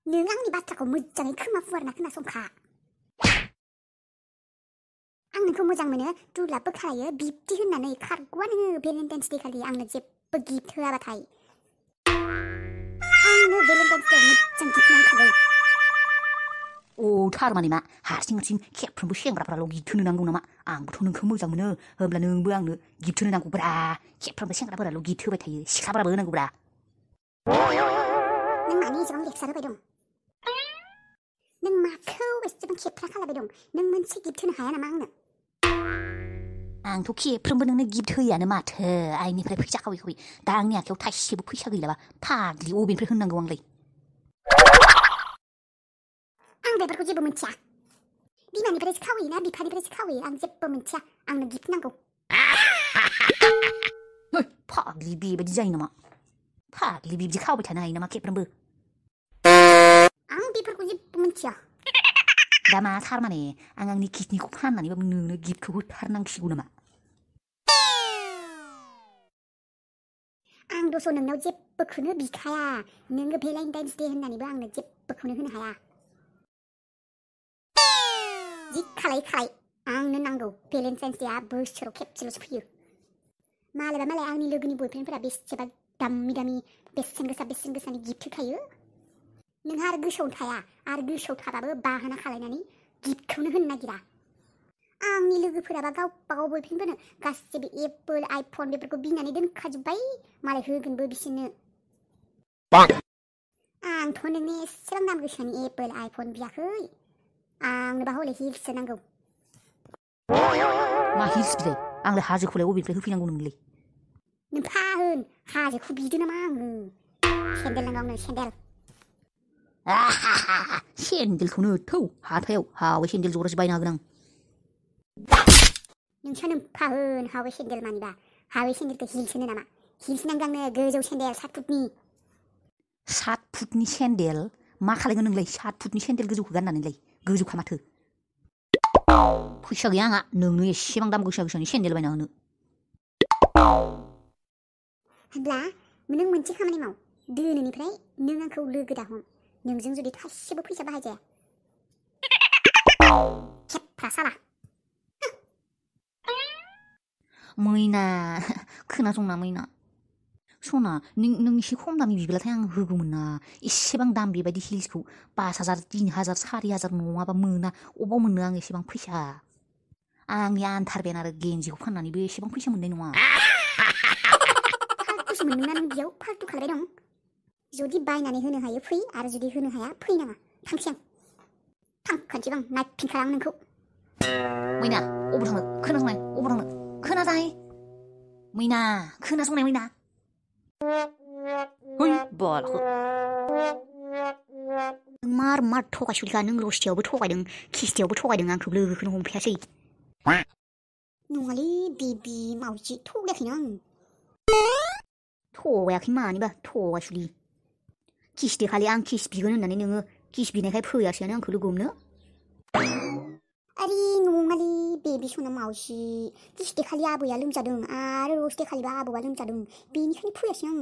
नों आंनि बाथ्राखौ मोजाङै खोमा फुवारना खोनासंखा। आं नोंखौ मोजां मोनो दुलाबबो खालायो बिब्दि होननानै खारग'आ नोङो भेलेन्टाइन्स दे खालि आंनो जेबो गिफ्ट होआबाथाय। आंनो भेलेन्टाइन्स देआव मोजां गिफ्ट नांखागौ। थारमाने मा हारसिं खेबफ्रोमबो सेंग्राफ्राल' गिफ्ट होनो नांगौ नामा? आंबोथ' नोंखौ मोजां मोनो होमब्ला नोंबो आंनो गिफ्ट होनो नांगौब्रा। खेबफ्रोमबो सेंग्राफोराल' गिफ्ट होबाय थायो सिख्लाफोराबो होनांगौब्रा। नों मानि एसेबां लेक्सार होबाय दं? नों माखौ एसेबां खेबफ्रा खालामबाय दं? नों मोनसे गिफ्ट होनो हाया नामा आंनो? आंथ' खेबफ्रोमबो नोंनो गिफ्ट होयानो माथो आइनिफ्राय फैसा खावै खावै। दा आंनि आखायाव थाइसेबो फैसा गैलाबा फाग्लि अबेनिफ्राय होननांगौ आंलाय? आं बेफोरखौ जेबो मिथिया। बिमानिफ्रायसो खावैयोना बिफानिफ्रायसो खावैयो आं जेबो मिथिया। आंनो गिफ्ट नांगौ। फाग्लि बेबायदि जायो नामा? फाग्लि बिब्दि खावबाय थानो हायो नामा खेबफ्रोमबो? आं बेफोरखौ जेबो मिथिया। दा मा थारमाने आं आंनि किडनिखौ फाननानैबाबो नोंनो गिफ्टखौ होथारनांसिगौ नामा? आं दस' नोंनाव जेबोखौनो बिखाया। नोङो भेलेन्टाइन्स दे होननानैबो आंनो जेबोखौनो होनो हाया। जि खालाय आंनो नांगौ। भेलेन्टाइन्स देआ बोसोराव खेबसेल'सो फैयो। मालाय आंनि लोगोनि बयफ्रेन्डफोरा बेसेबा दामि बेसेन गोसानि गिफ्ट होखायो। नोंहा आरो गोसोआवनो थाया आरो गोसोआव थाबाबो बाहाना खालायनानै गिफ्टखौनो होनो नागिरा। आंनि लोगोफोराबा गावबागाव बयफ्रेन्डफोरनो गासिबो एप्पल आइफन बेफोरखौ बिनानै दोनखाजोब्बाय। मालाय होगोनबो बिसोरनो। आंथ' नोंनो एसेबां दाम गोसानि एप्पल आइफन बियाखै। आंनोबा हले हिल्ससो नांगौ। मा हिल्स बिलाय? आंलाय हाजोखौलाय अबेनिफ्राय होफैनांगौ नोंनोलाय? नों फाहोन हाजोखौ बिदो नामा आङो? सेन्देल नांगौ आंनो सेन्देल। सेन्देलखौनो थौ हाथायाव हावै सेन्देल जरासे बायना होगोन आं। नोंसोर फाहोन हावै सेन्देल मानिबा हावै सेन्देलखौ हिल्स होनो नामा? हिल्स नांगौ आंनो गोजौ सेन्देल 7 फुटनि। 7 फुटनि सेन्देल? मा खालायगोन नोंलाय 7 फुटनि सेन्देल गोजौखौ गाननानैलाय? गोजौखा माथो। फैसा गैया आंहा नोंनो एसेबां दाम गोसानि सेन्देल बायना होनो। होनब्ला नों मोनसे खामानि माव। दिनैनिफ्राय नों आंखौ लोगो दाहम। नोंजों जुदि थाइसेबो फैसा बाहायजाया। खेबफ्रा साला। मैना खोनासंना मैना। सना नों एसे खम दामि बिब्लाथाय आं होगौमोन ना। एसेबां दाम बेबायदि हिल्सखौ 5,000 3,000 4,000 नङाबा मोना। अबाव मोननो आं एसेबां फैसा? आंनि आन्थारबेन आरो गेन्जिखौ फाननानैबो एसेबां फैसा मोननाय नङा। फाल्तुसो मोनदोंना नों बेयाव फाल्तु खालायबाय दं। जुदि बायनानै होनो हायो फै आरो जुदि होनो हाया फैनाङा। थांसै आं। थांखानोसै आं नायफिनखाला आं नोंखौ। मैना अबाव थांनो? खोनासंनाय अबाव थांनो? खोनाजाय मैना खोनासंनाय मैना। है बालखो मार थगायसुलिखा नों रस्टियावबो थगायदों खिस्टियावबो थगायदों आंखौ लोगोखौनो हमफायासै। नङालै बेबि मावजि थगायाखैनो आं। थगायाखै मानिबा थगायसुलि। किस्टि खालि आं किस बिगोन होननानै नोङो किस बिनायखाय फैयासैयानो आंखौ लोगो हमनो। आरे नङालै बेबि सना मावजि। किस्टि खालि आबैया लोमजादों आरो रस्टे खालिबा आबौआ लोमजादों बेनिखायनो फैयासै आं।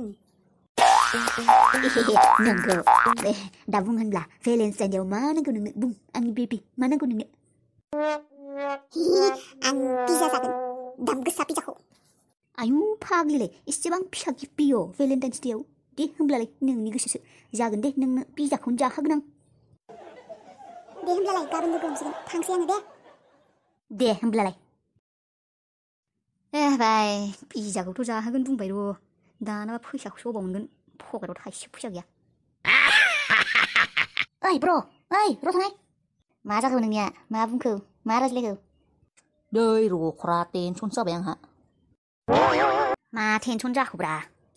नंगौ दा बुं होनब्ला भेलेन्टाइन देआव मा नांगौ नोंनो? बुं आंनि बेबि मा नांगौ नोंनो? आं पिजा जागोन दाम गोसा पिजाखौ। आयु फाग्लिलाय एसेबां फिसा गिफ्ट बियो भेलेन्टाइन्स देआव? दे होमब्लालाय नोंनि गोसोसो जागोन दे नोंनो पिजाखौनो जाहोगोन आं। दे होमब्लालाय गाबोन लोगो हमसिगोन थांसै आङो दे। दे होमब्लालाय। बाय पिजाखौथ' जाहोगोन बुंबाय र'। दानाबा फैसाखौसो अबाव मोनगोन? पकेटाव थाइसे फैसा गैया। ओइ ब्र' ओइ र' थांनाय। मा जाखो नोंनिया? मा बुंखो? मा रायज्लायखो? दै रखरा टेनसन जाबाय आंहा। मा टेनसन जाखोब्रा?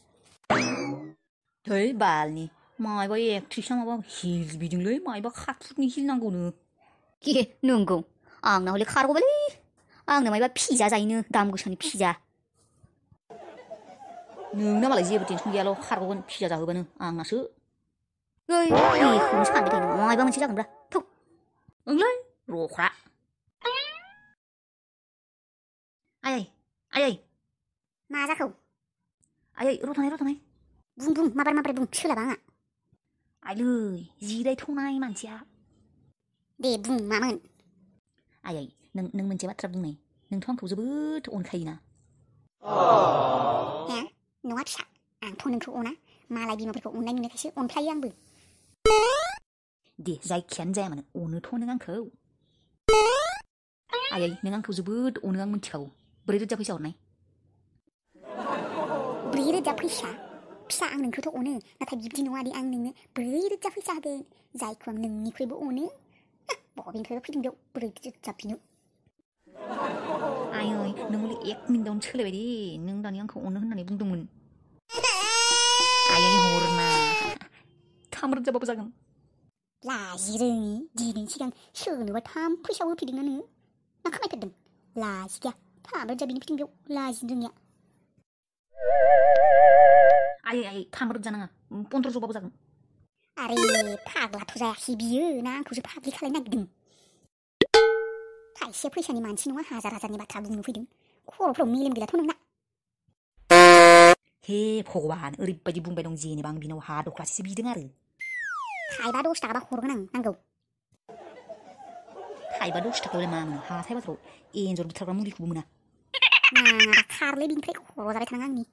थै बालनि मायबा एक्ट्रिसआ माबा हिल बिदोंलै मायबा खाथुटनि हिल नांगौनो। नंगौ आंना हले खारग'बायलै। आंनो मायबा पिजा जायोनो दाम गोसानि पिजा। नोंना मालाय जेबो टेनसन गैयाल' खारग'गोन पिजा जाहोबानो आंनासो। ओइ बेखौनो सानबाय थायो नों मायबा मोनसे जागोनब्रा थौ। ओंलै रख्रा। आयै मा जाखौ? आयै र' थानाय बुं माबार बुं सोलाबा आंहा। आइलै जिराय थ'नाय मानसिया दे बुं मामोन आयै नों मोनसे बाथ्रा बुंनाय नोंथ' आंखौ जोबोद अनखायोना हे नङा फिसा आंथ' नोंखौ अना मालाय बिमाफोरखौ अननाय नुनायखायसो अनफ्लायो आंबो दे जायखियानो जाया मानो अनोथ' नों आंखौ आयै नों आंखौ जोबोद अनो आं मिथिखागौ 4,000 फैसा हरनाय 4,000 फैसा फिसा आं नोंखौथ' अनो नाथाय बिब्दि नङा दि आं नोंनो 4,000 फैसा होगोन जायखौ आं नोंनिख्रुइबो अनो बबेनिफ्रायबो फैदों बेयाव 4,000 बिनो आयै नों हले 1 मिनिटावनो सोलायबाय दे नों दानि आंखौ अनो होननानै बुंदोंमोन आयै हरना 3,000 बाबो जागोन लाजि रोङि दिनैनि सिगां सोरनोबा 3 फैसा होफैदों नोङो ना खामायफेरदों लाजि गैया 3,000 बिनो फैदों बेयाव लाजिनो रोङिया आयै 3,000 नाङा 1,500 बाबो जागोन आरे फाग्लाथ' जायाखै बियो ना आंखौसो फाग्लि खालायनो नागिरदों थाइसे फैसानि मानसि नङा हाजारनि बाथ्रा बुंनो फैदों खर'फ्राव मेलेम गैलाथ' नोंना हे भगबान ओरैबायदि बुंबाय दं जेनेबा आं बिनाव हा दख्लासेसो बिदों आरो थाइबा 10 थाखाबा हरगोन आं नांगौ थाइबा 10 थाखायावलाय मा मोनो हाथाय बाजाराव एन्जर बुथारग्रा मुलिखौबो मोना नाङाबा खारलै बिनिफ्राय खर' जाबाय थानाङा आंनि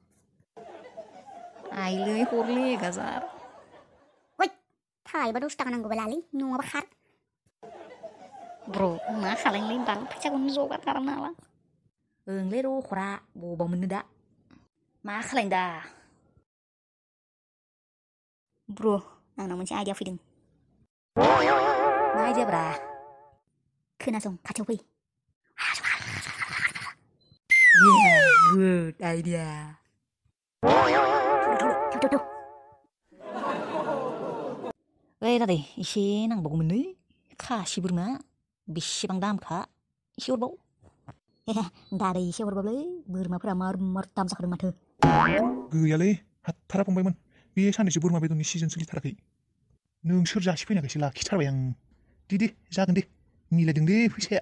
आइलै हरले गाजार ओइ थाइबा 10 थाखा नांगौबा लालै नङाबा खार ब्र मा खालायनोलै दानो फैसाखौनो जगार खालामनो हाला ओंलै र' हरा बबाव मोननो दा मा खालायनो दा ब्र आंनाव मोनसे आइडिया फैदों मा आइडियाब्रा खोनासं खाथियाव फै गुड आइडिया थौ ओइ दादै एसे नांबावगौमोनलै खासि बोरमा बेसेबां दामखा एसे हरबाव दादै एसे हरबावलै बोरमाफोरा मार दाम जाखादों माथो गैयालै हाथारा फंबायमोन बे साननैसो बोरमा बेदरनि सिजन सोलिथाराखै नोंसोर जासिफैनायखायसो लाखिथारबाय आं दे जागोन दे मिलायदों दे फैसाया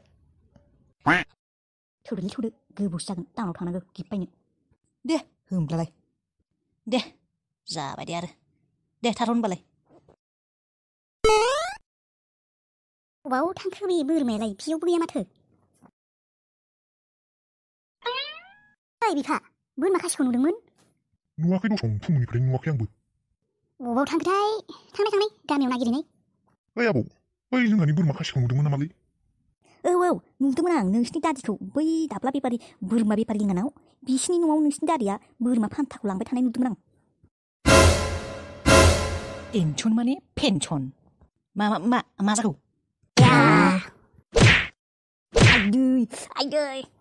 थौदो गोबावसो जागोन टाउनाव थांनांगौ गिफ्ट बायनो दे होमब्लालाय दे जाबाय दे आरो दे थाथ' होनबालाय अबाव थांखो बे बोरमायालाय बेयावबो गैया माथो ओइ बिफा बोरमा खासिखौ नुदोंमोन नुवाखै दसं फुंनिफ्रायनो नुवाखै आंबो अबाव थांखोथाय थांनाय गामियाव नागिरहैनाय ओइ आबौ बै जोंहानि बोरमा खासिखौ नुदोंमोन नामालै औ नुदोंमोन आं नोंसिनि दादिखौ बै दाब्ला बेपारि बोरमा बेपारि लोंगानाव बिसिनि न'आव नोंसिनि दादिया बोरमा फान्थाखौ लांबाय थानाय नुदोंमोन आं टेनसन माने पेनसन मा जागौ आइदै